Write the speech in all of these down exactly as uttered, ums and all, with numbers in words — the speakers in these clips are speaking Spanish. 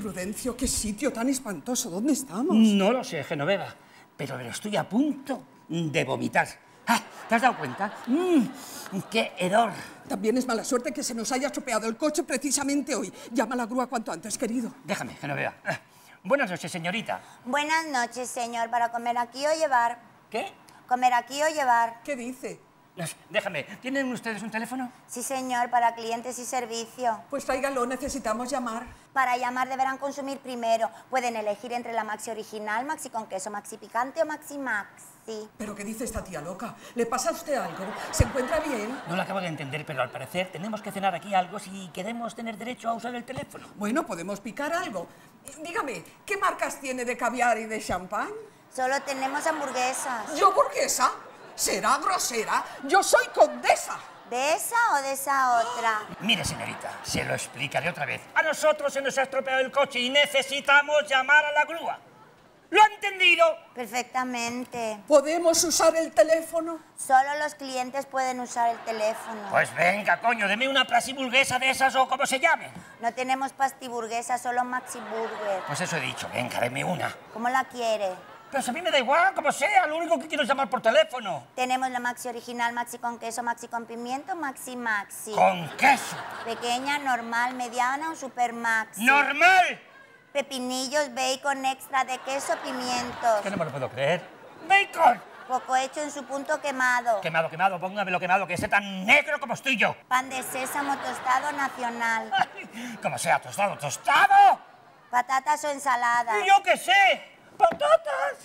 Prudencio, qué sitio tan espantoso. ¿Dónde estamos? No lo sé, Genoveva, pero me lo estoy a punto de vomitar. Ah, ¿te has dado cuenta? ¡Mmm! ¡Qué hedor! También es mala suerte que se nos haya estropeado el coche precisamente hoy. Llama a la grúa cuanto antes, querido. Déjame, Genoveva. Ah, buenas noches, señorita. Buenas noches, señor. ¿Para comer aquí o llevar? ¿Qué? ¿Comer aquí o llevar? ¿Qué dice? No sé, déjame. ¿Tienen ustedes un teléfono? Sí, señor, para clientes y servicio. Pues tráigalo, necesitamos llamar. Para llamar deberán consumir primero. Pueden elegir entre la Maxi original, Maxi con queso, Maxi picante o Maxi Maxi. ¿Pero qué dice esta tía loca? ¿Le pasa a usted algo? ¿Se encuentra bien? No lo acabo de entender, pero al parecer tenemos que cenar aquí algo si queremos tener derecho a usar el teléfono. Bueno, podemos picar algo. Dígame, ¿qué marcas tiene de caviar y de champán? Solo tenemos hamburguesas. ¿Yo burguesa? ¿Será grosera? ¡Yo soy condesa! ¿De esa o de esa otra? Mire, señorita, se lo explicaré otra vez. A nosotros se nos ha estropeado el coche y necesitamos llamar a la grúa. ¿Lo ha entendido? Perfectamente. ¿Podemos usar el teléfono? Solo los clientes pueden usar el teléfono. Pues venga, coño, deme una plasiburguesa de esas o como se llame. No tenemos pastiburguesa, solo Maxi Burger. Pues eso he dicho, venga, deme una. ¿Cómo la quiere? Pero si a mí me da igual, como sea, lo único que quiero es llamar por teléfono. Tenemos la Maxi original, Maxi con queso, Maxi con pimiento, Maxi Maxi. Con queso. Pequeña, normal, mediana o super Maxi. ¡Normal! Pepinillos, bacon extra de queso, pimientos. Que no me lo puedo creer. ¡Bacon! Poco hecho en su punto quemado. Quemado, quemado, póngamelo quemado, que esté tan negro como estoy yo. Pan de sésamo tostado nacional. Ay, como sea, tostado, tostado. Patatas o ensalada. ¿Y yo qué sé? ¡Patatas!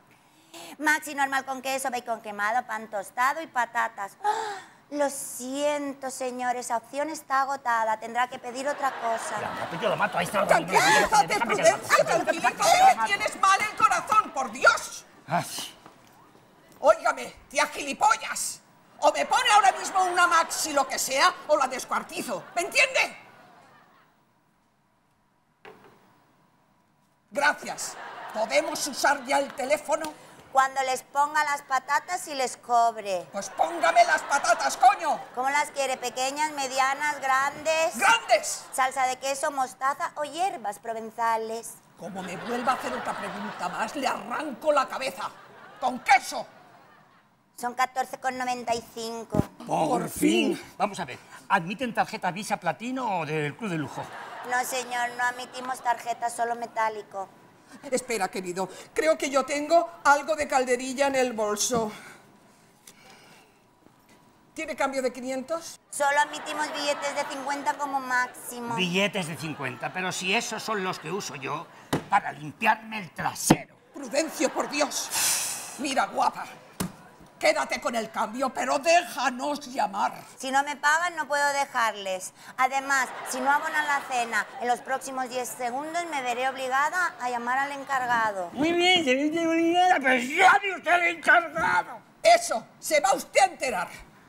Maxi normal con queso, bacon quemado, pan tostado y patatas. ¡Ah! Lo siento, señor, esa opción está agotada. Tendrá que pedir otra cosa. Ya, yo lo mato, ahí está. ¡Tranquilízate, Prudencio, tranquilízate! ¡Tienes mal el corazón, por Dios! Ay. Óigame, tía gilipollas. O me pone ahora mismo una Maxi lo que sea, o la descuartizo. ¿Me entiende? Gracias. ¿Podemos usar ya el teléfono? Cuando les ponga las patatas y les cobre. Pues póngame las patatas, coño. ¿Cómo las quiere? ¿Pequeñas, medianas, grandes? ¡Grandes! ¿Salsa de queso, mostaza o hierbas provenzales? Como me vuelva a hacer otra pregunta más, le arranco la cabeza. ¡Con queso! Son catorce con noventa y cinco. Por fin. Vamos a ver, ¿admiten tarjeta Visa Platino o del Club de Lujo? No, señor, no admitimos tarjetas, solo metálico. Espera, querido. Creo que yo tengo algo de calderilla en el bolso. ¿Tiene cambio de quinientos? Solo admitimos billetes de cincuenta como máximo. Billetes de cincuenta, pero si esos son los que uso yo para limpiarme el trasero. Prudencio, por Dios. Mira, guapa. Quédate con el cambio, pero déjanos llamar. Si no me pagan, no puedo dejarles. Además, si no abonan la cena en los próximos diez segundos, me veré obligada a llamar al encargado. Muy bien, señorita Olivera, pero llame usted al encargado. Eso, se va usted a enterar.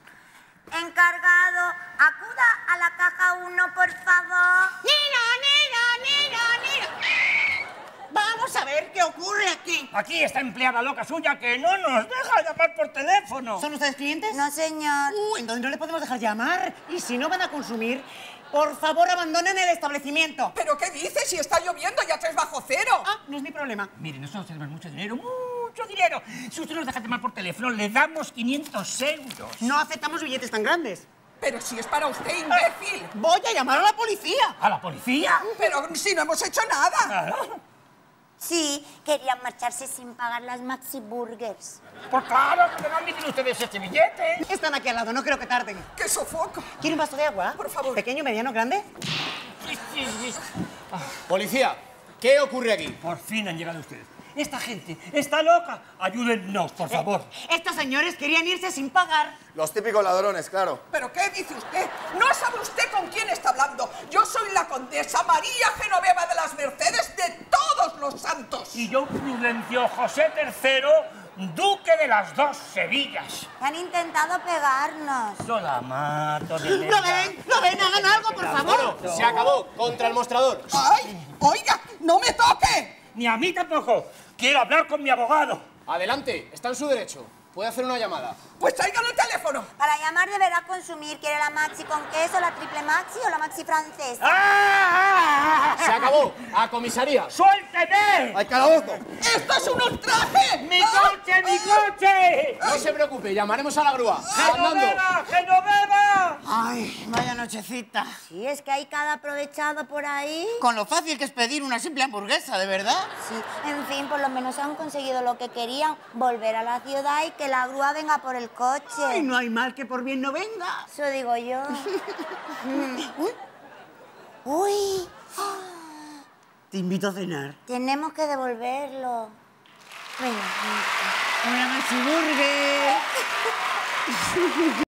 Encargado, acuda a la caja uno, por favor. ¡Nino, Nino, Nino, Nino! Vamos a ver qué ocurre aquí. Aquí está empleada loca suya que no nos deja llamar por teléfono. ¿Son ustedes clientes? No, señor. Uh, entonces no le podemos dejar llamar. Y si no van a consumir, por favor abandonen el establecimiento. ¿Pero qué dices? Si está lloviendo ya tres bajo cero. Ah, no es mi problema. Mire, nosotros tenemos mucho dinero, mucho dinero. Si usted nos deja llamar por teléfono, le damos quinientos euros. No aceptamos billetes tan grandes. Pero si es para usted, imbécil. Voy a llamar a la policía. ¿A la policía? Pero si no hemos hecho nada. Claro. Sí, querían marcharse sin pagar las Maxi Burgers. Pues claro, que no admiten ustedes este billete. Están aquí al lado, no creo que tarden. ¡Qué sofoco! ¿Quiere un vaso de agua? Por favor. ¿Pequeño, mediano, grande? Sí, sí, sí. Policía, ¿qué ocurre aquí? Por fin han llegado ustedes. Esta gente está loca. Ayúdennos, por favor. Estos señores querían irse sin pagar. Los típicos ladrones, claro. ¿Pero qué dice usted? No sabe usted con quién está hablando. Yo soy la condesa María Genoveva de las Mercedes de todos los santos. Y yo, Prudencio José tercero, duque de las dos Sevillas. Han intentado pegarnos. Yo la mato de ¿Lo ven? ¿Lo ven? Hagan algo, por favor. Se acabó. Contra el mostrador. ¡Ay! ¡Oiga! ¡No me toque! Ni a mí tampoco. Quiero hablar con mi abogado. Adelante, está en su derecho. Puede hacer una llamada. Pues traigan el teléfono. Para llamar deberá consumir. ¿Quiere la maxi con queso, la triple maxi o la maxi francesa? ¡Ah! Se acabó. A comisaría. ¡Suélteme! ¡Al calabozo! ¡Esto es un ultraje! ¡Mi coche, mi coche! No se preocupe, llamaremos a la grúa. Andando. ¡Genoveva, Genoveva! Ay, vaya nochecita. Sí, es que hay cada aprovechado por ahí. Con lo fácil que es pedir una simple hamburguesa, ¿de verdad? Sí, en fin, por lo menos han conseguido lo que querían, volver a la ciudad y que la grúa venga por el coche. Ay, no hay mal que por bien no venga. Eso digo yo. Mm. Uy, Te invito a cenar. tenemos que devolverlo. Venga, Una Maxi Burger.